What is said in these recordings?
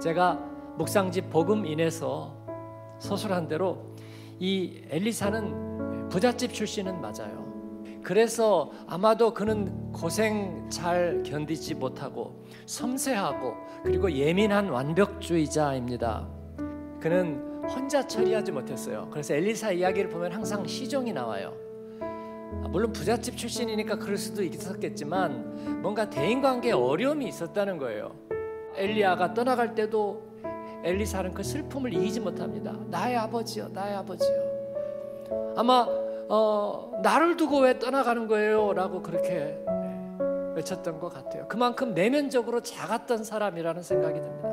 제가 묵상집 복음인에서 서술한 대로 이 엘리사는 부잣집 출신은 맞아요. 그래서 아마도 그는 고생 잘 견디지 못하고 섬세하고 그리고 예민한 완벽주의자입니다. 그는 혼자 처리하지 못했어요. 그래서 엘리사 이야기를 보면 항상 시종이 나와요. 물론 부잣집 출신이니까 그럴 수도 있었겠지만 뭔가 대인관계에 어려움이 있었다는 거예요. 엘리야가 떠나갈 때도 엘리사는 그 슬픔을 이기지 못합니다. 나의 아버지요, 나의 아버지요. 아마 나를 두고 왜 떠나가는 거예요? 라고 그렇게 외쳤던 것 같아요. 그만큼 내면적으로 작았던 사람이라는 생각이 듭니다.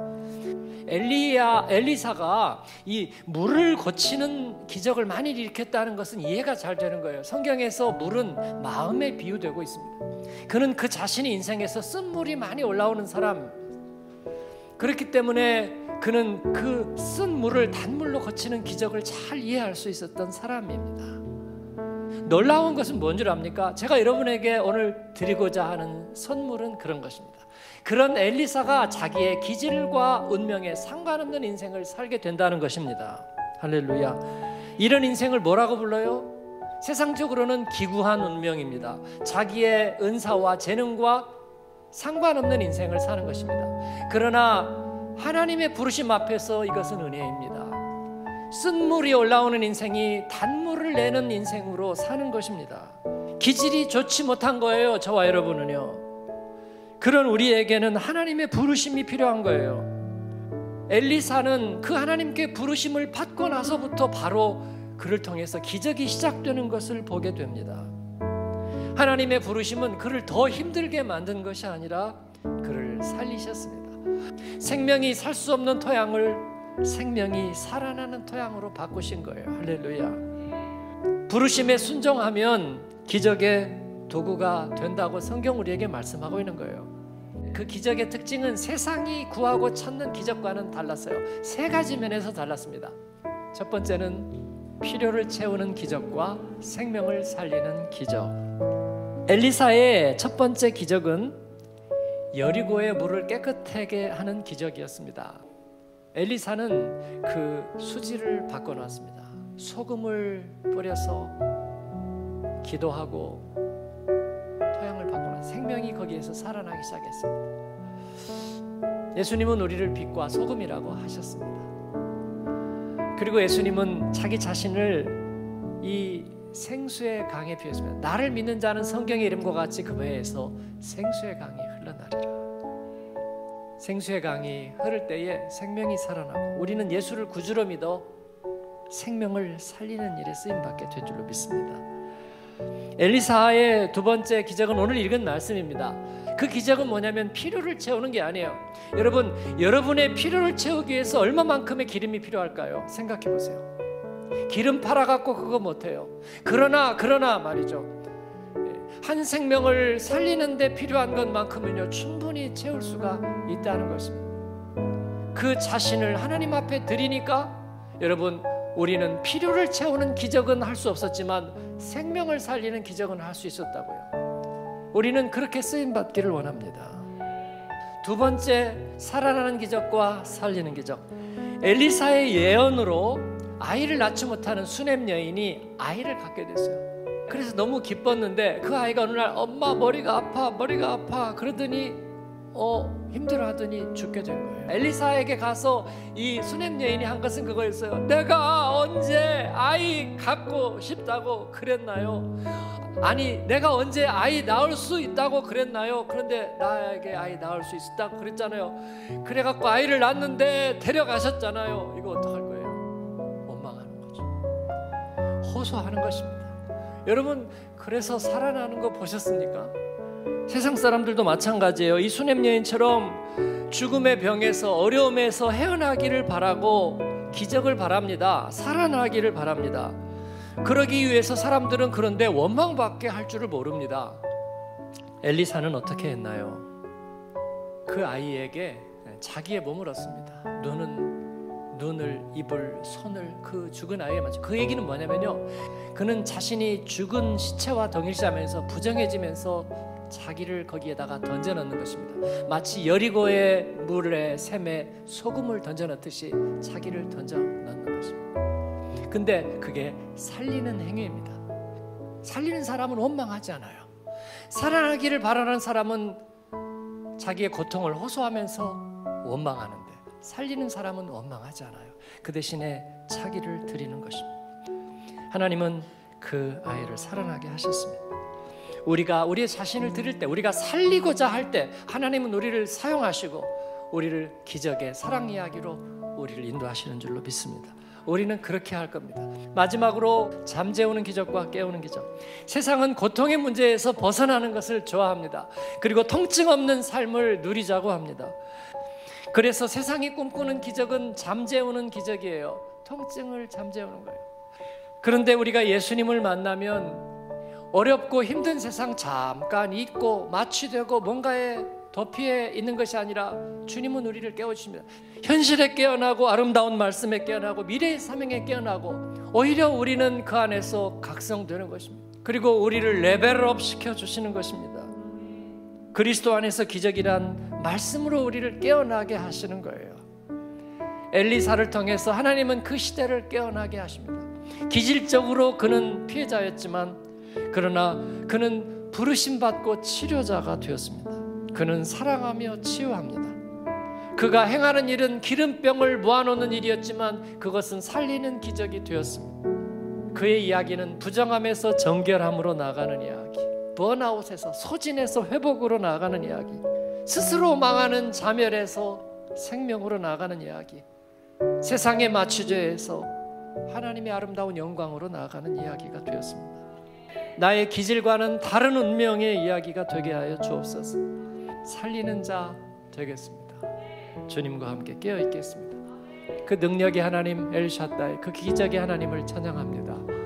엘리사가 이 물을 고치는 기적을 많이 일으켰다는 것은 이해가 잘 되는 거예요. 성경에서 물은 마음에 비유되고 있습니다. 그는 그 자신의 인생에서 쓴물이 많이 올라오는 사람, 그렇기 때문에 그는 그 쓴 물을 단물로 고치는 기적을 잘 이해할 수 있었던 사람입니다. 놀라운 것은 뭔 줄 압니까? 제가 여러분에게 오늘 드리고자 하는 선물은 그런 것입니다. 그런 엘리사가 자기의 기질과 운명에 상관없는 인생을 살게 된다는 것입니다. 할렐루야. 이런 인생을 뭐라고 불러요? 세상적으로는 기구한 운명입니다. 자기의 은사와 재능과 상관없는 인생을 사는 것입니다. 그러나 하나님의 부르심 앞에서 이것은 은혜입니다. 쓴물이 올라오는 인생이 단물을 내는 인생으로 사는 것입니다. 기질이 좋지 못한 거예요. 저와 여러분은요. 그런 우리에게는 하나님의 부르심이 필요한 거예요. 엘리사는 그 하나님께 부르심을 받고 나서부터 바로 그를 통해서 기적이 시작되는 것을 보게 됩니다. 하나님의 부르심은 그를 더 힘들게 만든 것이 아니라 그를 살리셨습니다. 생명이 살 수 없는 토양을 생명이 살아나는 토양으로 바꾸신 거예요. 할렐루야. 부르심에 순종하면 기적의 도구가 된다고 성경 우리에게 말씀하고 있는 거예요. 그 기적의 특징은 세상이 구하고 찾는 기적과는 달랐어요. 세 가지 면에서 달랐습니다. 첫 번째는 필요를 채우는 기적과 생명을 살리는 기적. 엘리사의 첫 번째 기적은 여리고의 물을 깨끗하게 하는 기적이었습니다. 엘리사는 그 수지를 바꿔놨습니다. 소금을 뿌려서 기도하고 토양을 바꿔놨습니다. 생명이 거기에서 살아나기 시작했습니다. 예수님은 우리를 빛과 소금이라고 하셨습니다. 그리고 예수님은 자기 자신을 이 생수의 강에 비유했습니다. 나를 믿는 자는 성경의 이름과 같이 그 배에서 생수의 강이 흘러나리라. 생수의 강이 흐를 때에 생명이 살아나고 우리는 예수를 구주로 믿어 생명을 살리는 일에 쓰임받게 된 줄로 믿습니다. 엘리사의 두 번째 기적은 오늘 읽은 말씀입니다. 그 기적은 뭐냐면 필요를 채우는 게 아니에요. 여러분, 여러분의 필요를 채우기 위해서 얼마만큼의 기름이 필요할까요? 생각해 보세요. 기름 팔아갖고 그거 못해요. 그러나 말이죠, 한 생명을 살리는 데 필요한 것만큼은요 충분히 채울 수가 있다는 것입니다. 그 자신을 하나님 앞에 드리니까 여러분, 우리는 필요를 채우는 기적은 할 수 없었지만 생명을 살리는 기적은 할 수 있었다고요. 우리는 그렇게 쓰임받기를 원합니다. 두 번째, 살아나는 기적과 살리는 기적. 엘리사의 예언으로 아이를 낳지 못하는 수넴 여인이 아이를 갖게 됐어요. 그래서 너무 기뻤는데 그 아이가 어느 날 엄마 머리가 아파 그러더니 힘들어하더니 죽게 된 거예요. 엘리사에게 가서 이 수넴 여인이 한 것은 그거였어요. 내가 언제 아이 갖고 싶다고 그랬나요? 아니, 내가 언제 아이 낳을 수 있다고 그랬나요? 그런데 나에게 아이 낳을 수 있다고 그랬잖아요. 그래갖고 아이를 낳았는데 데려가셨잖아요. 이거 어떡할 거예요? 원망하는 거죠. 호소하는 것입니다. 여러분, 그래서 살아나는 거 보셨습니까? 세상 사람들도 마찬가지예요. 이 수넴 여인처럼 죽음의 병에서 어려움에서 헤어나기를 바라고 기적을 바랍니다. 살아나기를 바랍니다. 그러기 위해서 사람들은 그런데 원망받게 할 줄을 모릅니다. 엘리사는 어떻게 했나요? 그 아이에게 자기의 몸을 얻습니다. 눈을, 입을, 손을 그 죽은 아이에 맞춰. 그 얘기는 뭐냐면요, 그는 자신이 죽은 시체와 동일시하면서 부정해지면서 자기를 거기에다가 던져 넣는 것입니다. 마치 여리고의 물에 샘에 소금을 던져 넣듯이 자기를 던져 넣는 것입니다. 근데 그게 살리는 행위입니다. 살리는 사람은 원망하지 않아요. 살아나기를 바라는 사람은 자기의 고통을 호소하면서 원망하는데, 살리는 사람은 원망하지 않아요. 그 대신에 자기를 드리는 것입니다. 하나님은 그 아이를 살아나게 하셨습니다. 우리가 우리의 자신을 드릴 때, 우리가 살리고자 할 때 하나님은 우리를 사용하시고 우리를 기적의 사랑 이야기로 우리를 인도하시는 줄로 믿습니다. 우리는 그렇게 할 겁니다. 마지막으로 잠재우는 기적과 깨우는 기적. 세상은 고통의 문제에서 벗어나는 것을 좋아합니다. 그리고 통증 없는 삶을 누리자고 합니다. 그래서 세상이 꿈꾸는 기적은 잠재우는 기적이에요. 통증을 잠재우는 거예요. 그런데 우리가 예수님을 만나면 어렵고 힘든 세상 잠깐 잊고 마취되고 뭔가에 도피해 있는 것이 아니라 주님은 우리를 깨워주십니다. 현실에 깨어나고 아름다운 말씀에 깨어나고 미래의 사명에 깨어나고, 오히려 우리는 그 안에서 각성되는 것입니다. 그리고 우리를 레벨업 시켜주시는 것입니다. 그리스도 안에서 기적이란 말씀으로 우리를 깨어나게 하시는 거예요. 엘리사를 통해서 하나님은 그 시대를 깨어나게 하십니다. 기질적으로 그는 피해자였지만, 그러나 그는 부르심받고 치료자가 되었습니다. 그는 사랑하며 치유합니다. 그가 행하는 일은 기름병을 모아놓는 일이었지만 그것은 살리는 기적이 되었습니다. 그의 이야기는 부정함에서 정결함으로 나가는 이야기, 번아웃에서 소진에서 회복으로 나가는 이야기, 스스로 망하는 자멸에서 생명으로 나가는 이야기, 세상의 마취죄에서 하나님의 아름다운 영광으로 나가는 이야기가 되었습니다. 나의 기질과는 다른 운명의 이야기가 되게 하여 주옵소서. 살리는 자 되겠습니다. 주님과 함께 깨어 있겠습니다. 그 능력의 하나님 엘샤다이, 그 기적의 하나님을 찬양합니다.